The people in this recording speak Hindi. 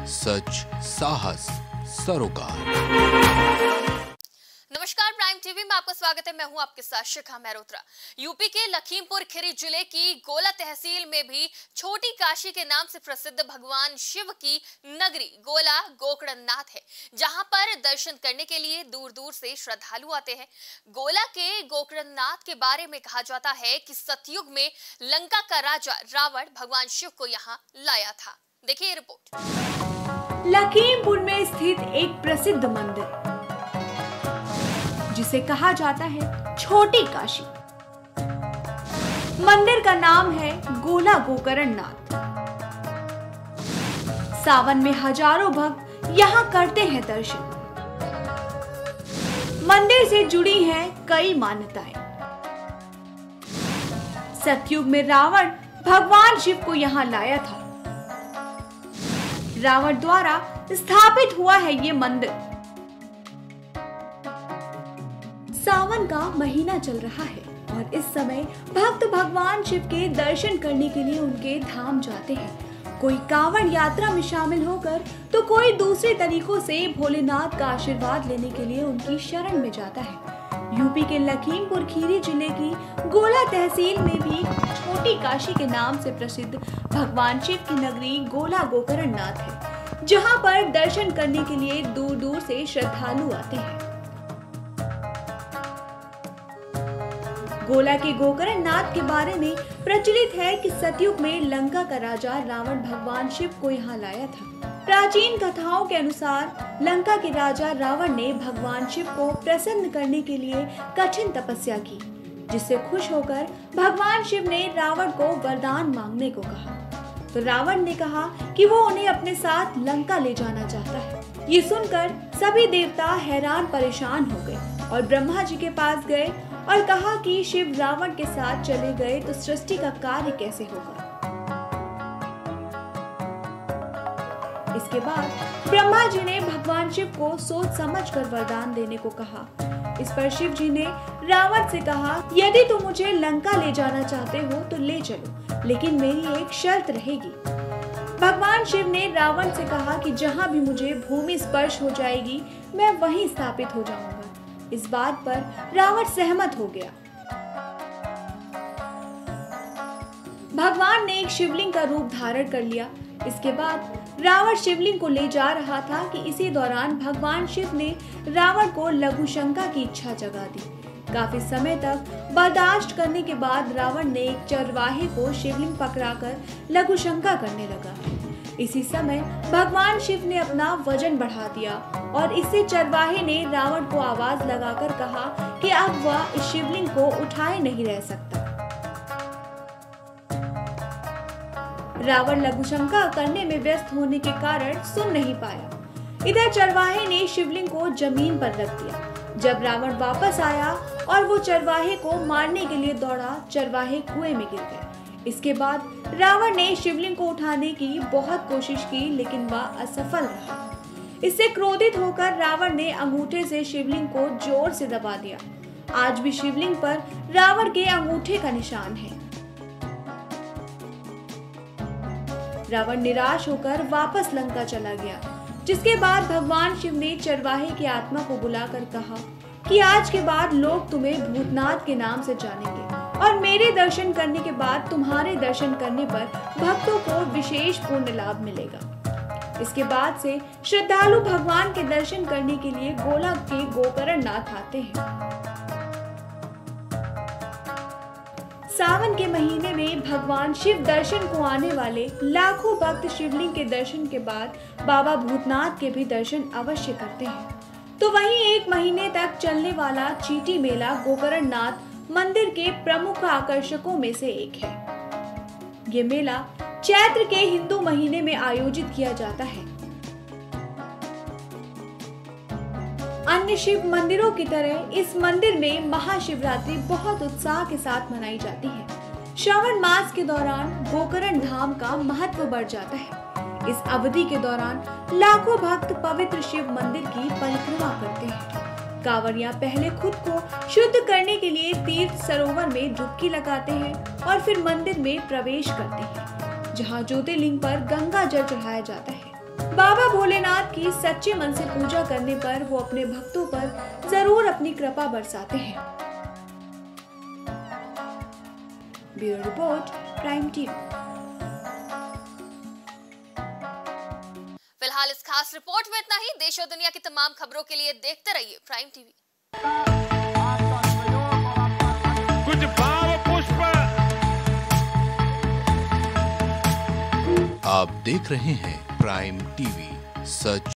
सच, साहस, सरोकार। नमस्कार, प्राइम टीवी में आपका स्वागत है। मैं हूं आपके साथ शिखा मेहरोत्रा। यूपी के लखीमपुर खीरी जिले की गोला तहसील में भी छोटी काशी के नाम से प्रसिद्ध भगवान शिव की नगरी गोला गोकर्णनाथ है, जहां पर दर्शन करने के लिए दूर दूर से श्रद्धालु आते हैं। गोला के गोकर्णनाथ के बारे में कहा जाता है कि सतयुग में लंका का राजा रावण भगवान शिव को यहाँ लाया था। देखिए रिपोर्ट। लखीमपुर में स्थित एक प्रसिद्ध मंदिर जिसे कहा जाता है छोटी काशी। मंदिर का नाम है गोला गोकर्णनाथ। सावन में हजारों भक्त यहाँ करते हैं दर्शन। मंदिर से जुड़ी हैं कई मान्यताएं। सतयुग में रावण भगवान शिव को यहाँ लाया था। रावण द्वारा स्थापित हुआ है ये मंदिर। सावन का महीना चल रहा है और इस समय भक्त भगवान शिव के दर्शन करने के लिए उनके धाम जाते हैं। कोई कांवड़ यात्रा में शामिल होकर तो कोई दूसरे तरीकों से भोलेनाथ का आशीर्वाद लेने के लिए उनकी शरण में जाता है। यूपी के लखीमपुर खीरी जिले की गोला तहसील में भी छोटी काशी के नाम से प्रसिद्ध भगवान शिव की नगरी गोला गोकर्णनाथ है, जहां पर दर्शन करने के लिए दूर दूर से श्रद्धालु आते हैं। गोला के गोकर्णनाथ के बारे में प्रचलित है कि सतयुग में लंका का राजा रावण भगवान शिव को यहाँ लाया था। प्राचीन कथाओं के अनुसार लंका के राजा रावण ने भगवान शिव को प्रसन्न करने के लिए कठिन तपस्या की, जिससे खुश होकर भगवान शिव ने रावण को वरदान मांगने को कहा। तो रावण ने कहा कि वो उन्हें अपने साथ लंका ले जाना चाहता है। ये सुनकर सभी देवता हैरान परेशान हो गए और ब्रह्मा जी के पास गए और कहा कि शिव रावण के साथ चले गए तो सृष्टि का कार्य कैसे होगा। इसके बाद ब्रह्मा जी ने भगवान शिव को सोच समझकर वरदान देने को कहा। इस पर शिव जी ने रावण से कहा, यदि तुम मुझे लंका ले जाना चाहते हो तो ले चलो, लेकिन मेरी एक शर्त रहेगी। भगवान शिव ने रावण से कहा कि जहां भी मुझे भूमि स्पर्श हो जाएगी मैं वहीं स्थापित हो जाऊंगा। इस बात पर रावण सहमत हो गया। भगवान ने एक शिवलिंग का रूप धारण कर लिया। इसके बाद रावण शिवलिंग को ले जा रहा था कि इसी दौरान भगवान शिव ने रावण को लघु शंका की इच्छा जगा दी। काफी समय तक बर्दाश्त करने के बाद रावण ने एक चरवाहे को शिवलिंग पकड़ाकर लघु शंका करने लगा। इसी समय भगवान शिव ने अपना वजन बढ़ा दिया और इससे चरवाहे ने रावण को आवाज लगाकर कहा कि अब वह इस शिवलिंग को उठाए नहीं रह सकता। रावण लघुशंका करने में व्यस्त होने के कारण सुन नहीं पाया। इधर चरवाहे ने शिवलिंग को जमीन पर रख दिया। जब रावण वापस आया और वो चरवाहे को मारने के लिए दौड़ा, चरवाहे कुएं में गिर गए। इसके बाद रावण ने शिवलिंग को उठाने की बहुत कोशिश की, लेकिन वह असफल रहा। इससे क्रोधित होकर रावण ने अंगूठे से शिवलिंग को जोर से दबा दिया। आज भी शिवलिंग पर रावण के अंगूठे का निशान है। रावण निराश होकर वापस लंका चला गया, जिसके बाद भगवान शिव ने चरवाहे की आत्मा को बुलाकर कहा कि आज के बाद लोग तुम्हें भूतनाथ के नाम से जानेंगे और मेरे दर्शन करने के बाद तुम्हारे दर्शन करने पर भक्तों को विशेष पुण्य लाभ मिलेगा। इसके बाद से श्रद्धालु भगवान के दर्शन करने के लिए गोला के गोकर्णनाथ आते हैं। सावन के महीने में भगवान शिव दर्शन को आने वाले लाखों भक्त शिवलिंग के दर्शन के बाद बाबा भूतनाथ के भी दर्शन अवश्य करते हैं। तो वहीं एक महीने तक चलने वाला चीटी मेला गोकर्णनाथ मंदिर के प्रमुख आकर्षकों में से एक है। ये मेला चैत्र के हिंदू महीने में आयोजित किया जाता है। अन्य शिव मंदिरों की तरह इस मंदिर में महाशिवरात्रि बहुत उत्साह के साथ मनाई जाती है। श्रावण मास के दौरान गोकर्ण धाम का महत्व बढ़ जाता है। इस अवधि के दौरान लाखों भक्त पवित्र शिव मंदिर की परिक्रमा करते हैं। कांवड़ियां पहले खुद को शुद्ध करने के लिए तीर्थ सरोवर में डुबकी लगाते हैं और फिर मंदिर में प्रवेश करते हैं, जहां ज्योतिर्लिंग पर गंगा जल चढ़ाया जाता है। बाबा भोलेनाथ की सच्चे मन से पूजा करने पर वो अपने भक्तों पर जरूर अपनी कृपा बरसाते हैं। Bureau report, prime TV. फिलहाल इस खास रिपोर्ट में इतना ही। देश और दुनिया की तमाम खबरों के लिए देखते रहिए प्राइम टीवी। कुछ भाव पुष्प। आप देख रहे हैं प्राइम टीवी, सच